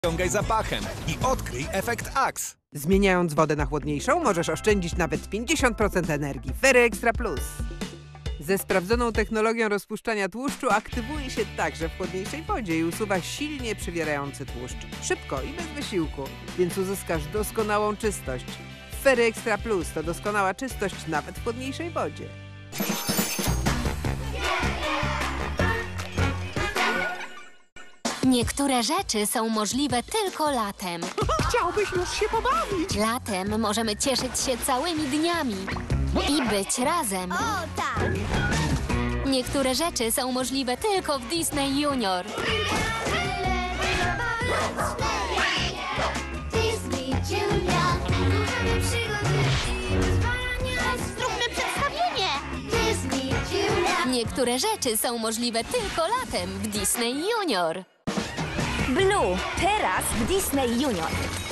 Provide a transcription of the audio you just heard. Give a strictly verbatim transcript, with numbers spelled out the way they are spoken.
Ściągaj zapachem i odkryj efekt Axe. Zmieniając wodę na chłodniejszą, możesz oszczędzić nawet pięćdziesiąt procent energii. Fery Extra Plus. Ze sprawdzoną technologią rozpuszczania tłuszczu aktywuje się także w chłodniejszej wodzie i usuwa silnie przywierający tłuszcz. Szybko i bez wysiłku, więc uzyskasz doskonałą czystość. Fery Extra Plus to doskonała czystość nawet w chłodniejszej wodzie. Niektóre rzeczy są możliwe tylko latem. Chciałbyś już się pobawić? Latem możemy cieszyć się całymi dniami i być razem. O, tak! Niektóre rzeczy są możliwe tylko w Disney Junior. Disney Junior. Kochamy przygody i wyzwania. Zróbmy przedstawienie! Disney Junior. Niektóre rzeczy są możliwe tylko latem w Disney Junior. Blue, teraz w Disney Junior.